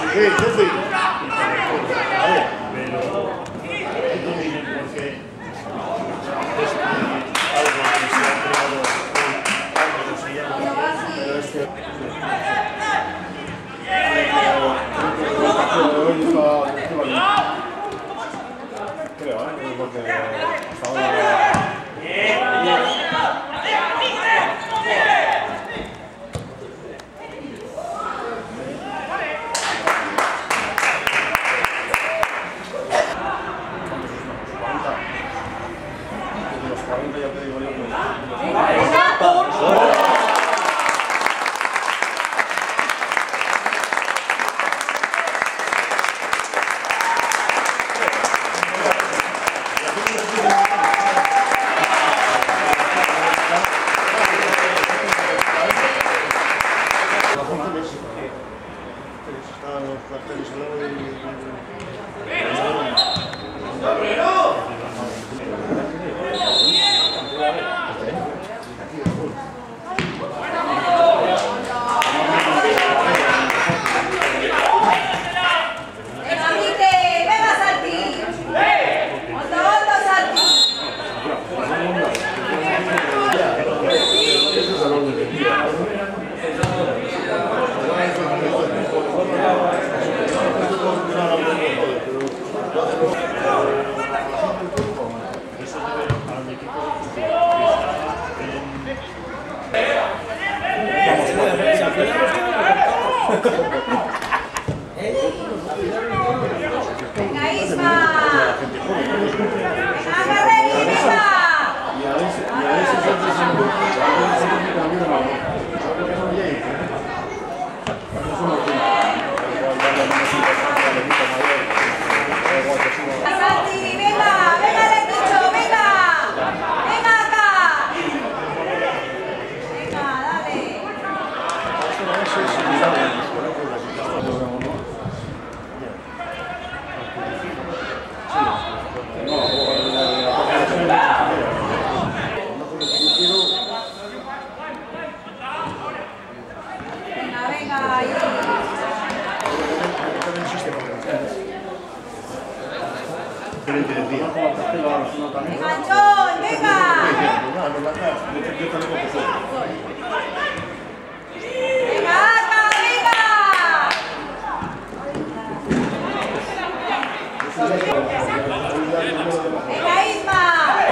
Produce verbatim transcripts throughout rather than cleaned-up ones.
Venga, Isma. Agarre, Isma. Santi, venga, venga del bicho, venga. Venga acá. Venga, dale. Venga, venga, ahí. Venga, John, venga. Venga, acá, venga. Venga, Isma.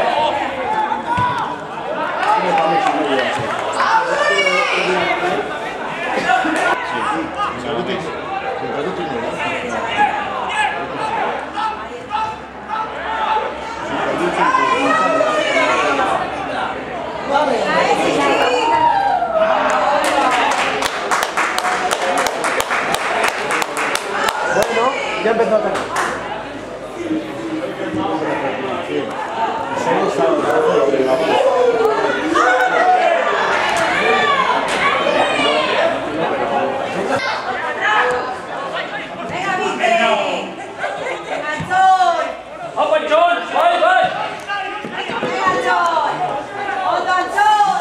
Bueno, ya empezó a atacar. Venga, Vite. Venga, John. Open John, vai, vai. Venga, John. Otto, John.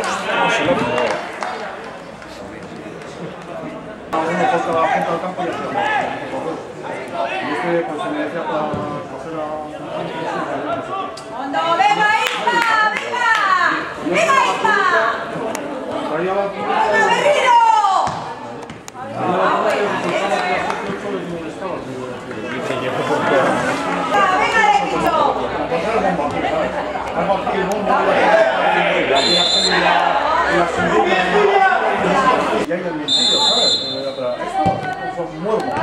Uno toca la punta del campo y hacia abajo. Y este pues se me decía para coger a... Hondo, venga, Isma, venga. Venga, Isma. Traía la punta... Venga, Berriro. Venga, del bicho. Y ahí el mientillo, ¿sabes? Esto son muertos.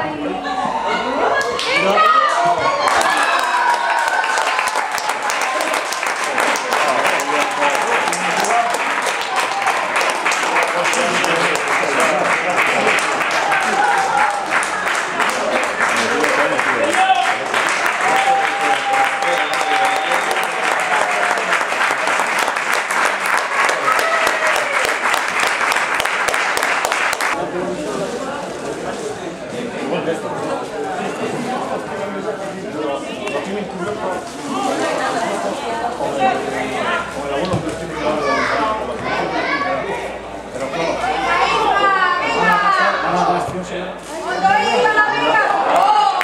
Hondo Isla, venga. ¡Oh!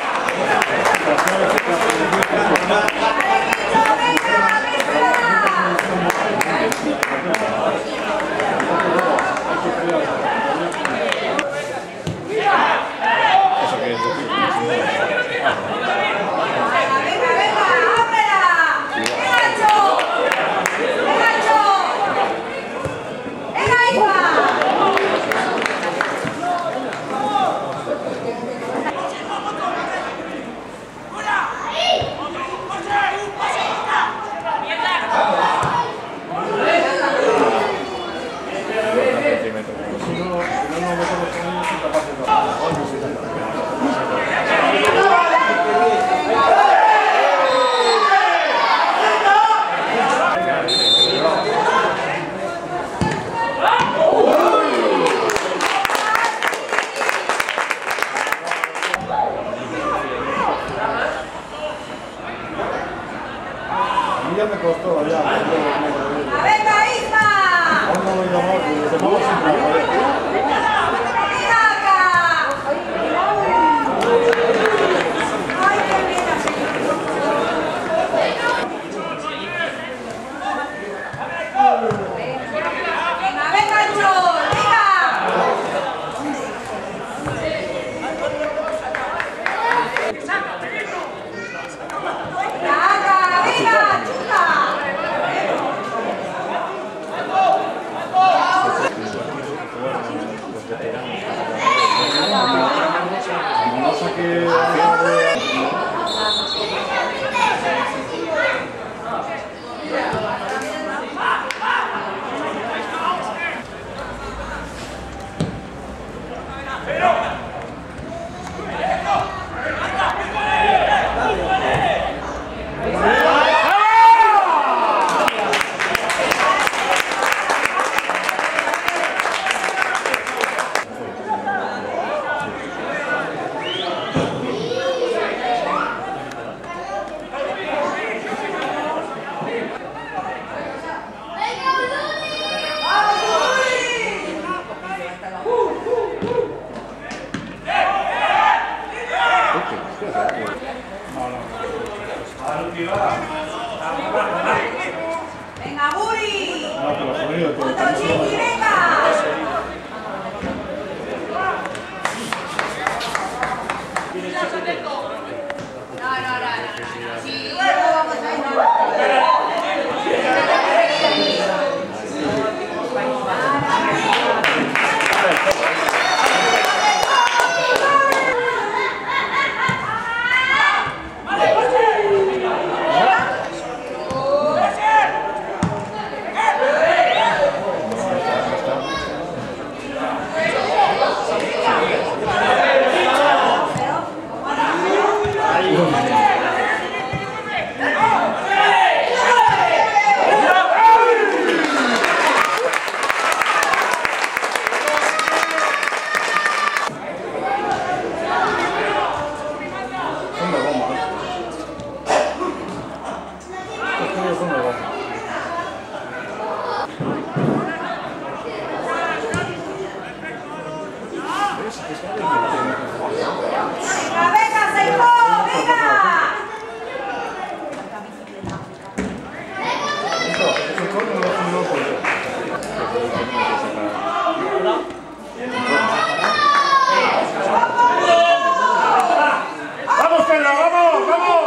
Ya me costó, ya. ¡Venga, Isma! No me llamó, se vamos sin trabajar. ¡Venga acá! ¡Ay, qué bien! ¡Venga, venga, Chol! ¡Venga! ¡Venga, Buri! ¡Otro chiqui, venga! No, no, no, no. Sí, luego vamos a ir. ¡Venga, venga, Seiko! ¡Venga! ¡Vamos, Pedro! ¡Vamos! ¡Vamos!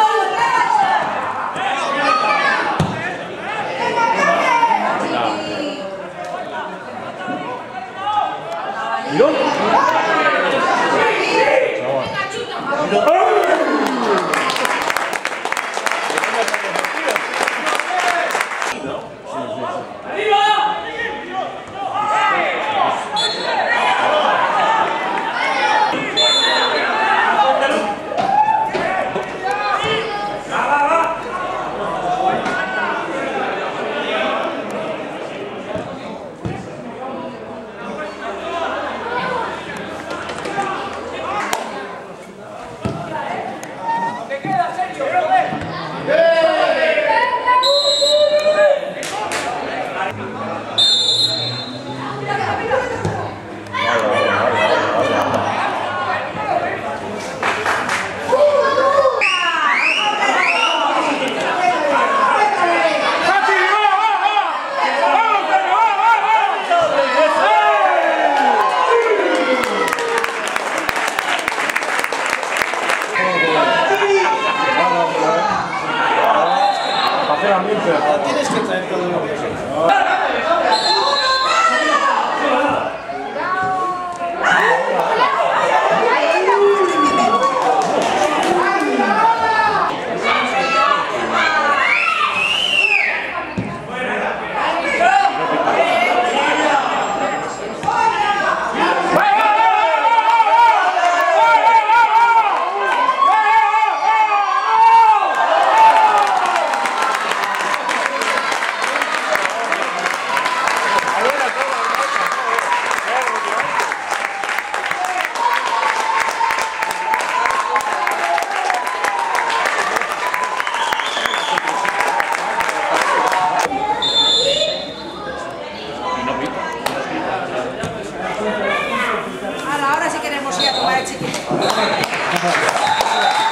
¿Miró? ¡Arriba! queremos ir a tomar el chiquito.